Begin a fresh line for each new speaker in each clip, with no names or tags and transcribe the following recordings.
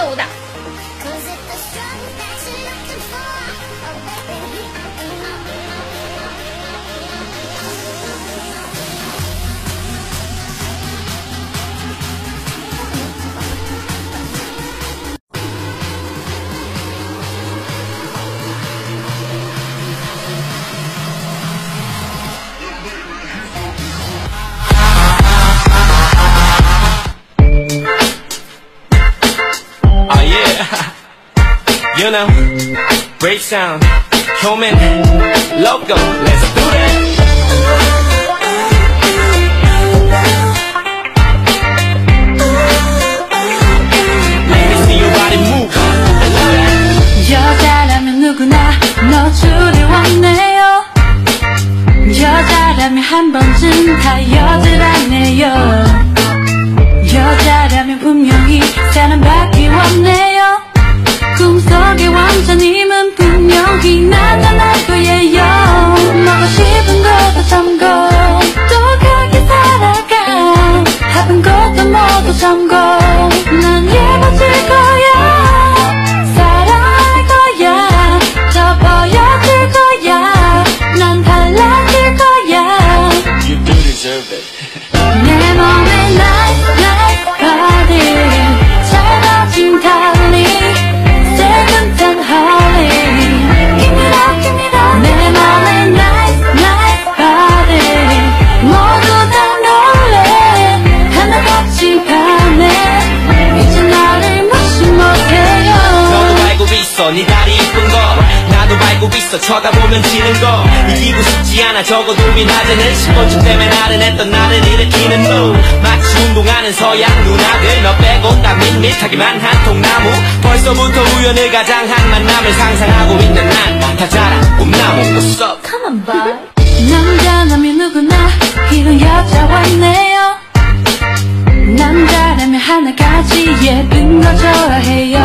舞蹈。
You know, break sound, human, loco, let's do that. Let me see your body move.
여자라면 누구나 너 두려웠네요. 여자라면 한 번쯤 다 여드랐네요. 여자라면 분명히 사랑받기 원해요. 꿈속의 왕자님은 분명히 나타날 거예요. 먹고 싶은 것도 참고 똑똑하게 살아가. 아픈 것도 모두 참고 난 예뻐질 거야. 사랑할 거야. 더 보여줄 거야. 난 달라질 거야.
You do deserve it.
내 몸에 nice nice body 차가워진 달리 단 holly Give it up, give it up 내 맘에 nice, nice body 모두 다 놀래 하나같이 반해 이제 나를 무시 못해요.
너도 알고 있어 네 다리 이쁜 거 나도 알고 있어 쳐다보면 지는 거 이기고 싶지 않아 적어도 이 낮에는 10번쯤 되면 나른했던 나를 일으키는 너 마치 운동하는 서양 누나들 너 빼고 딱 밋밋하기만 한 통나무 벌써부터 우연을 가장한 만남을 상상하고 있는 난 다 자란 꿈나무 What's up?
Come on boy 남자라면 누구나 이런 여자 왔네요. 남자라면 하나같이 예쁜 거 좋아해요.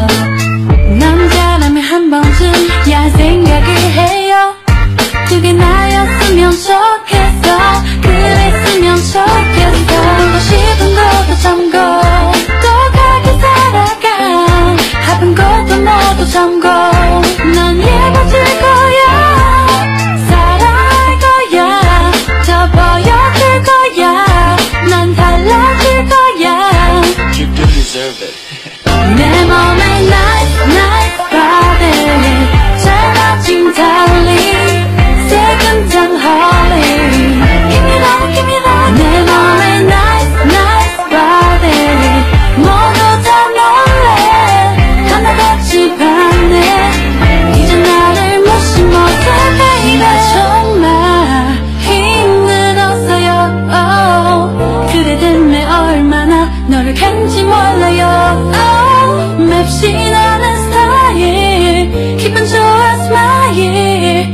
남자라면 한 번쯤 야한 생각을 해요. 그게 나였으면 좋겠어. 그랬으면 좋겠어. 하고 싶은 것도 참고 똑똑하게 살아가. 아픈 것도 모두 참고 난 예뻐질 거야. 사랑할 거야. 더 보여줄 거야. 난 달라질 거야.
You do deserve it.
내 몸에 nice nice body 차가워진 달리 새끈한 holly Give me that, give me that 내 몸에 nice nice body 모두 다 놀래 하나같이 반해 이제 나를 무시 못해 baby 정말 힘들었어요 oh. 그래 때문에 얼마나 너를 간지 몰라요 oh. 맵시 나는 스타일 기분 좋아 스마일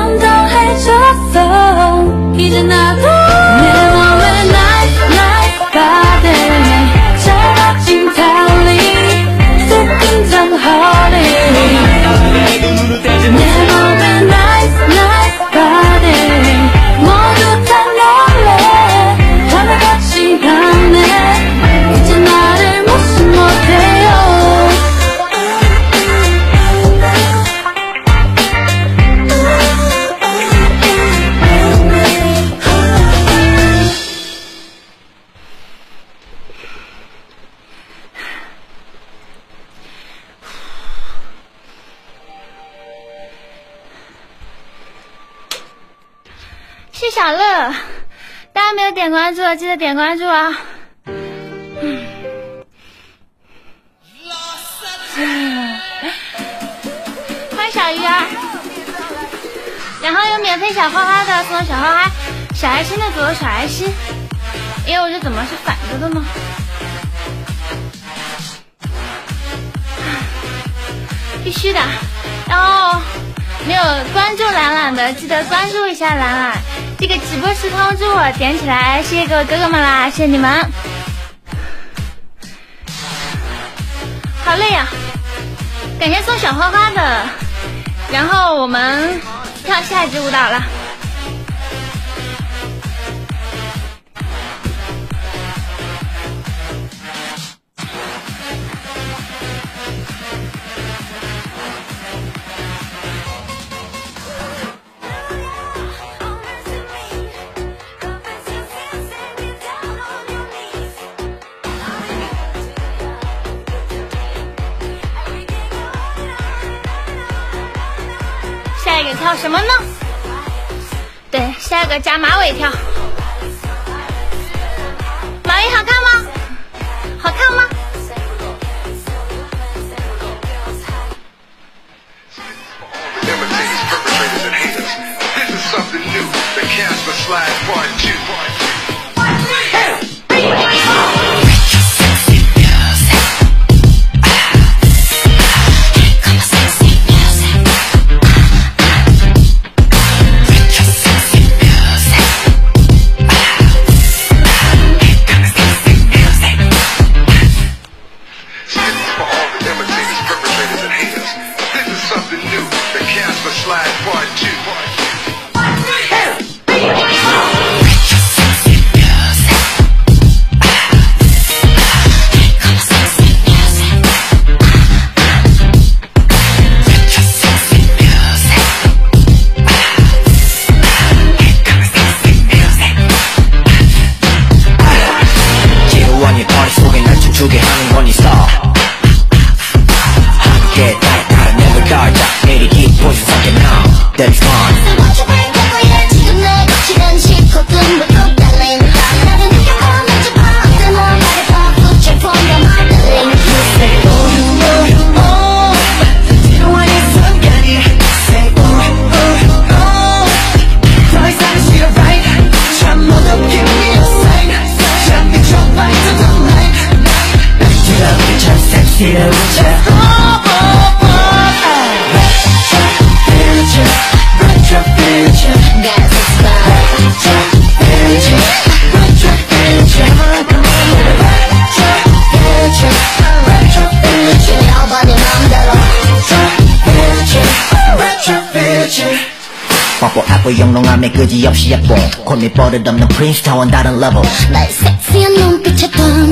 담당해줬어 이제 나도 내 몸에 nice nice body 차갑진 달리 새끈한 holly 내 몸에 nice nice body 모두 다 놀래 하나같이 반해 이제 나를 무시 못해요.
是小乐，大家没有点关注，记得点关注啊！欢迎小鱼儿，然后有免费小花花的送小花花，小爱心的左右小爱心，因为我这怎么是反着的呢？必须的，然后没有关注懒懒的，记得关注一下懒懒。这个直播室通知我点起来，谢谢各位哥哥们啦，谢谢你们。好累呀、感谢送小花花的，然后我们跳下一支舞蹈了。 下一个跳什么呢？对，下一个加马尾跳。马尾好看吗？好看吗？
화보 영롱함에 그지없이 예뻐 콜미 버릇없는 프린스 타원 다른 레벨
나의 섹시한 눈빛에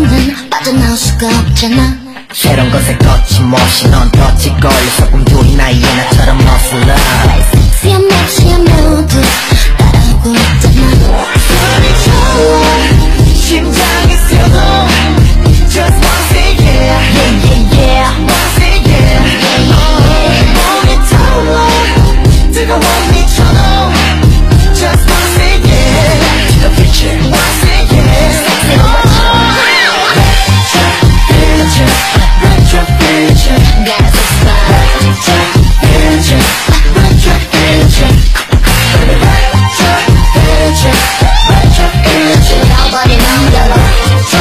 넌 빠져나올 수가 없잖아
새로운 것에 거침없이 넌 덫이 걸려서 꿈들이 나의 나처럼 머슬러
나의 섹시한 섹시한 모두 따라오고 있잖아 소리 좋아 심장이 쓰여도 Just wanna say yeah Yeah yeah yeah Wanna say yeah Yeah yeah yeah 몸이 타올라 뜨거워 미쳐도 Just wanna say yeah Back to the future Wanna say yeah Sexy retro future Got this vibe Retro future Retro future Nobody knows the law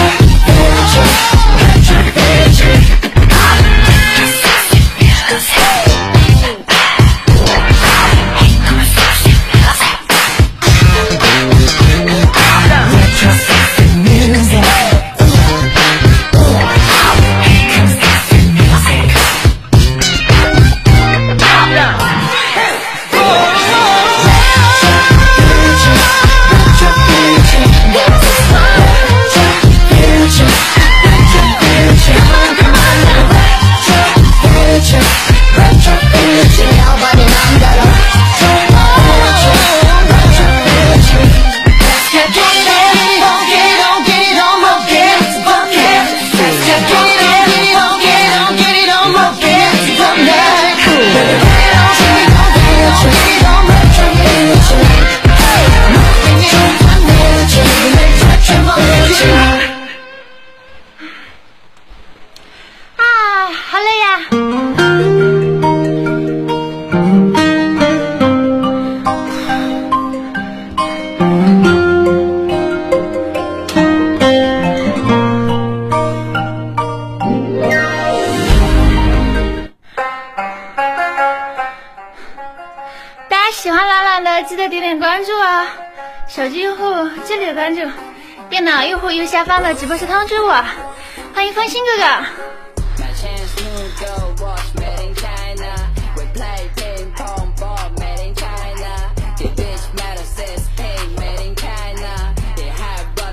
喜欢懒懒的记得点点关注啊！手机用户这里有关注，电脑用户右下方的直播室通知我。欢迎风心哥哥。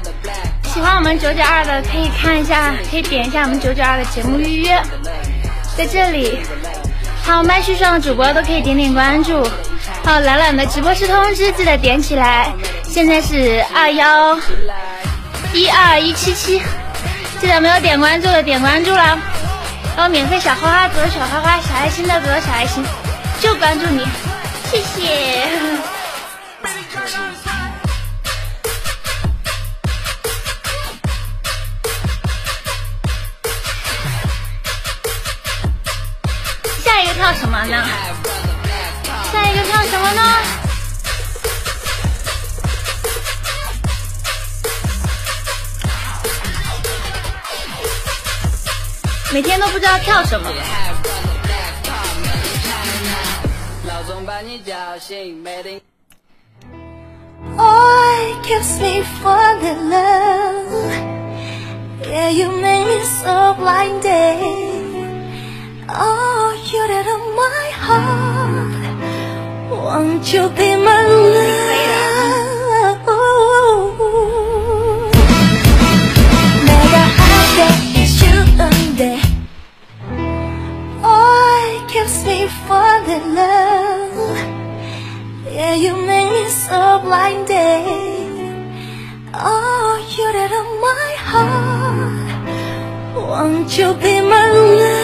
喜欢我们992的可以看一下，可以点一下我们992的节目预约。 在这里。好，麦序上的主播都可以点点关注。好，懒懒的直播室通知记得点起来。现在是212177，记得没有点关注的点关注了。然后免费小花花格小花花，小爱心的格小爱心，就关注你，谢谢。下一个跳什么呢？下一个跳什么呢？每天都不知道跳什么。
Oh, it keeps me falling in love. Yeah, you make me so blinded. Oh, you did on my heart. Won't you be my love? 내가 할게 쉬운데. Oh, it keeps me falling in love. Yeah, you make me so blinded. Oh, you did on my heart. Won't you be my love?